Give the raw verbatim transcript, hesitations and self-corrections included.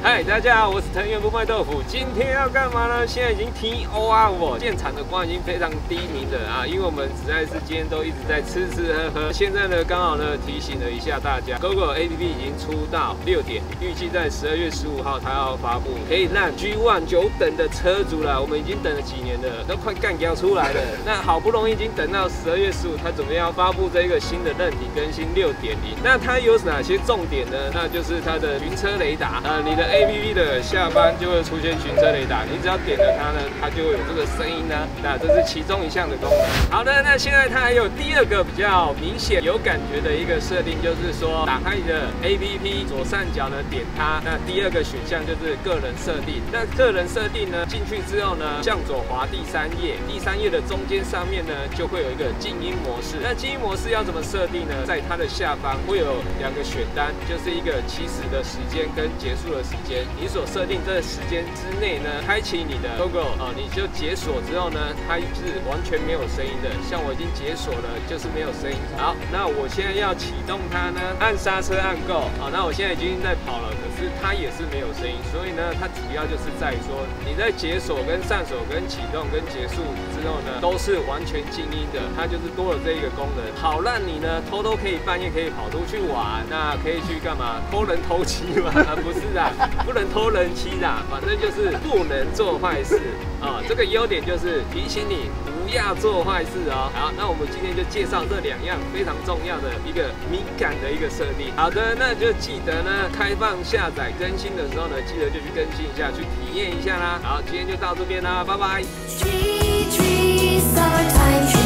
嗨，大家好，我是藤原不卖豆腐。今天要干嘛呢？现在已经 T O R 我建厂的光已经非常低迷了啊，因为我们实在是今天都一直在吃吃喝喝。现在呢，刚好呢提醒了一下大家 ，GoGo A P P 已经出到六点，预计在十二月十五号它要发布，可以让 G 一 久等的车主啦，我们已经等了几年了，都快干掉出来了。那好不容易已经等到十二月十五，它准备要发布这个新的韧体更新六点零。那它有哪些重点呢？那就是它的巡车雷达啊，你的 A P P 的下方就会出现巡车雷达，你只要点了它呢，它就会有这个声音呢。那这是其中一项的功能。好的，那现在它还有第二个比较明显有感觉的一个设定，就是说打开你的 A P P 左上角呢点它，那第二个选项就是个人设定。那个人设定呢进去之后呢，向左滑第三页，第三页的中间上面呢就会有一个静音模式。那静音模式要怎么设定呢？在它的下方会有两个选单，就是一个起始的时间跟结束的时间。你所设定这个时间之内呢，开启你的 GoGo 哦，你就解锁之后呢，它是完全没有声音的。像我已经解锁了，就是没有声音。好，那我现在要启动它呢，按刹车按 Go。好，那我现在已经在跑了，可是它也是没有声音。所以呢，它主要就是在于说，你在解锁跟上手跟启动跟结束之后呢，都是完全静音的。它就是多了这一个功能，好让你呢偷偷可以半夜可以跑出去玩，那可以去干嘛？偷人偷妻嘛？不是啊，不能偷人妻啦，反正就是不能做坏事啊。这个优点就是提醒你不要做坏事哦。好，那我们今天就介绍这两样非常重要的一个敏感的一个设定。好的，那就记得呢，开放下载更新的时候呢，记得就去更新一下，去体验一下啦。好，今天就到这边啦，拜拜。